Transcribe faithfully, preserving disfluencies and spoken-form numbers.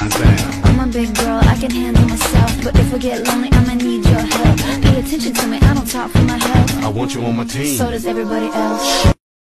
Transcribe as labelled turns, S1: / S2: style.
S1: shine down.
S2: I'm a big girl, I can handle myself, but if I get lonely, I'ma need your help. Pay attention to me, I don't talk for my health.
S1: I want you on my team.
S2: So does everybody else.